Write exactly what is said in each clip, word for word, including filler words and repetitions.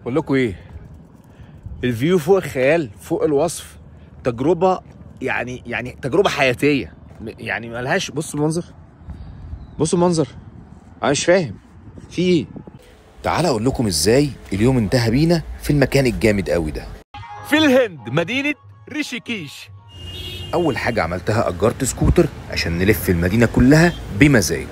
بقول لكم ايه، الفيو فوق الخيال، فوق الوصف. تجربه يعني يعني تجربه حياتيه، يعني ملهاش. بصوا المنظر، بصوا المنظر. انا مش فاهم في ايه. تعال اقول لكم ازاي اليوم انتهى بينا في المكان الجامد قوي ده في الهند، مدينه ريشيكيش. اول حاجه عملتها اجرت سكوتر عشان نلف المدينه كلها بمزاج.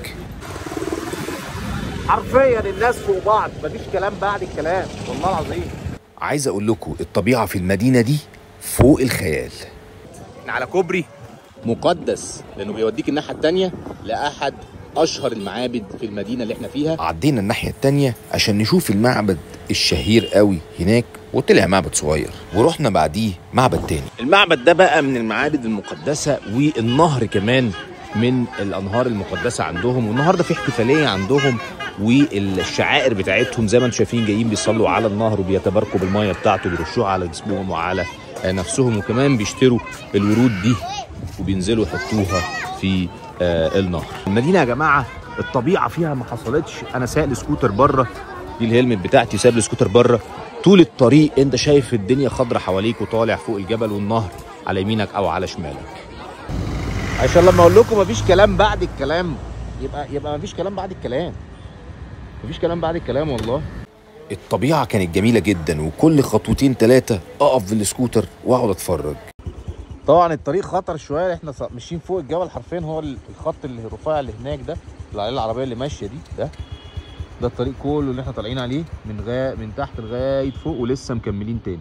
حرفيا الناس فوق بعض، مفيش كلام بعد الكلام، والله العظيم. عايز اقول لكم الطبيعه في المدينه دي فوق الخيال. احنا على كوبري مقدس لانه بيوديك الناحيه الثانيه لاحد اشهر المعابد في المدينه اللي احنا فيها. عدينا الناحيه التانيه عشان نشوف المعبد الشهير قوي هناك، وطلع معبد صغير، ورحنا بعديه معبد تاني. المعبد ده بقى من المعابد المقدسه، والنهر كمان من الانهار المقدسه عندهم، والنهارده في احتفاليه عندهم، والشعائر بتاعتهم زي ما انتم شايفين جايين بيصلوا على النهر وبيتباركوا بالميه بتاعته، بيرشوها على جسمهم وعلى نفسهم، وكمان بيشتروا الورود دي وبينزلوا يحطوها في آه النهر. المدينه يا جماعه الطبيعه فيها ما حصلتش. انا سايق السكوتر بره، دي الهلمت بتاعتي، سايب السكوتر بره طول الطريق. انت شايف الدنيا خضرة حواليك وطالع فوق الجبل والنهر على يمينك او على شمالك. عشان لما اقول لكم مفيش كلام بعد الكلام، يبقى يبقى مفيش كلام بعد الكلام، مفيش كلام بعد الكلام والله. الطبيعه كانت جميله جدا، وكل خطوتين ثلاثه اقف في السكوتر واقعد اتفرج. طبعا الطريق خطر شويه، احنا ماشيين فوق الجبل حرفيا، هو الخط اللي الرفيع اللي هناك ده اللي عليه العربيه اللي ماشيه دي، ده ده الطريق كله اللي احنا طالعين عليه من غا... من تحت لغايه فوق، ولسه مكملين تاني.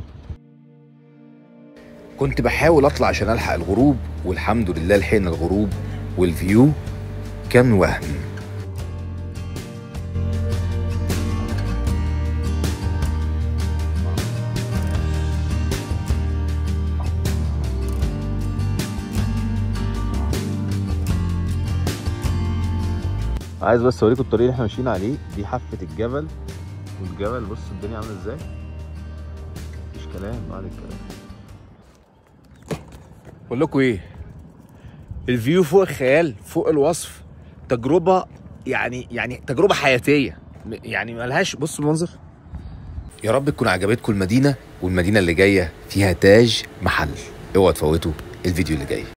كنت بحاول اطلع عشان الحق الغروب، والحمد لله لحقنا الغروب، والفيو كان وهم. عايز بس اوريكم الطريق اللي احنا ماشيين عليه، دي حافه الجبل، والجبل بص الدنيا عامله ازاي، مفيش كلام بعد الكلام. بقول لكم ايه، الفيو فوق الخيال، فوق الوصف. تجربه يعني يعني تجربه حياتيه، يعني ملهاش. بصوا المنظر. يا رب تكون عجبتكم المدينه، والمدينه اللي جايه فيها تاج محل. اوعوا تفوتوا الفيديو اللي جاي.